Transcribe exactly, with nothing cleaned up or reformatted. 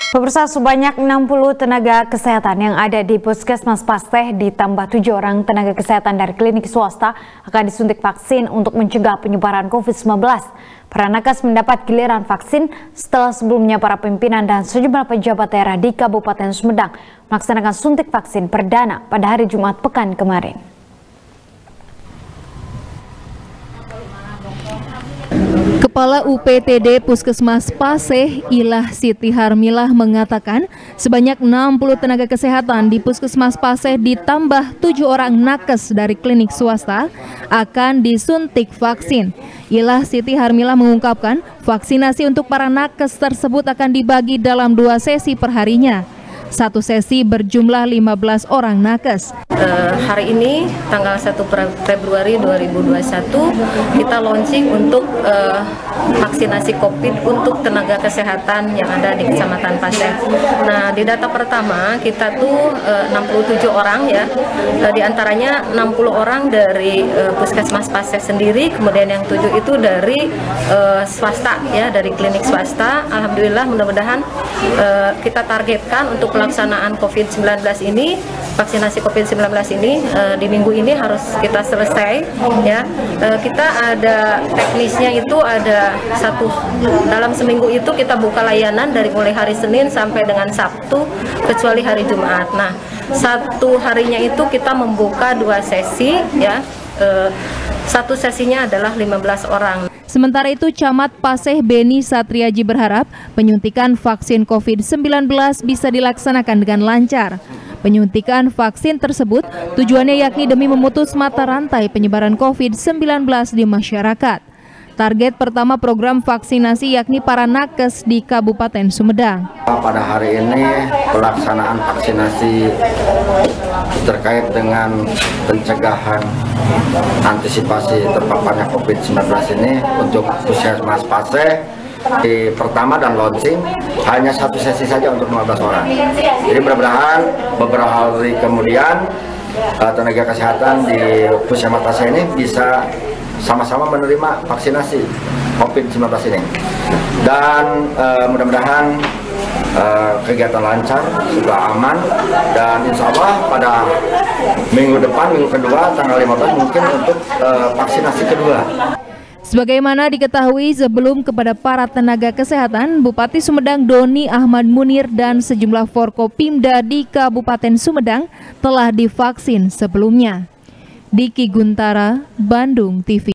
Pemirsa, sebanyak enam puluh tenaga kesehatan yang ada di Puskesmas Pasteh ditambah tujuh orang tenaga kesehatan dari klinik swasta akan disuntik vaksin untuk mencegah penyebaran COVID sembilan belas. Para nakes mendapat giliran vaksin setelah sebelumnya para pimpinan dan sejumlah pejabat daerah di Kabupaten Sumedang melaksanakan suntik vaksin perdana pada hari Jumat pekan kemarin. Kepala U P T D Puskesmas Pasteh, Ilah Siti Harmilah mengatakan sebanyak enam puluh tenaga kesehatan di Puskesmas Pasteh ditambah tujuh orang nakes dari klinik swasta akan disuntik vaksin. Ilah Siti Harmilah mengungkapkan vaksinasi untuk para nakes tersebut akan dibagi dalam dua sesi perharinya. Satu sesi berjumlah lima belas orang nakes. Uh, hari ini tanggal satu Februari dua ribu dua puluh satu kita launching untuk uh, vaksinasi COVID untuk tenaga kesehatan yang ada di Kecamatan Pasteh. Nah, di data pertama kita tuh uh, enam puluh tujuh orang ya. Uh, di antaranya enam puluh orang dari uh, Puskesmas Pasteh sendiri, kemudian yang tujuh itu dari uh, swasta ya, dari klinik swasta. Alhamdulillah, mudah-mudahan uh, kita targetkan untuk pelaksanaan COVID sembilan belas ini, vaksinasi COVID sembilan belas ini uh, di minggu ini harus kita selesai ya. Uh, kita ada teknisnya itu ada satu, dalam seminggu itu kita buka layanan dari mulai hari Senin sampai dengan Sabtu kecuali hari Jumat. Nah, satu harinya itu kita membuka dua sesi ya. Uh, satu sesinya adalah lima belas orang. Sementara itu, Camat Pasteh Beni Satriaji berharap penyuntikan vaksin COVID sembilan belas bisa dilaksanakan dengan lancar. Penyuntikan vaksin tersebut tujuannya yakni demi memutus mata rantai penyebaran COVID sembilan belas di masyarakat. Target pertama program vaksinasi yakni para nakes di Kabupaten Sumedang. Pada hari ini pelaksanaan vaksinasi terkait dengan pencegahan antisipasi terpaparnya COVID sembilan belas ini untuk Puskesmas Pasteh di pertama dan launching hanya satu sesi saja untuk lima belas orang. Jadi mudah-mudahan beberapa hari kemudian tenaga kesehatan di Puskesmas Pasteh ini bisa sama-sama menerima vaksinasi COVID sembilan belas ini. Dan uh, mudah-mudahan uh, kegiatan lancar, sudah aman, dan insya Allah pada minggu depan, minggu kedua, tanggal lima belas mungkin untuk uh, vaksinasi kedua. Sebagaimana diketahui sebelum kepada para tenaga kesehatan, Bupati Sumedang Doni Ahmad Munir dan sejumlah Forkopimda di Kabupaten Sumedang telah divaksin sebelumnya. Diki Guntara, Bandung T V.